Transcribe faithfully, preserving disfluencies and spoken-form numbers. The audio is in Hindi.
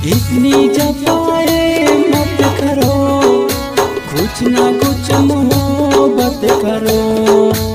इतनी जफाएं मत करो, कुछ ना कुछ मोहब्बत करो।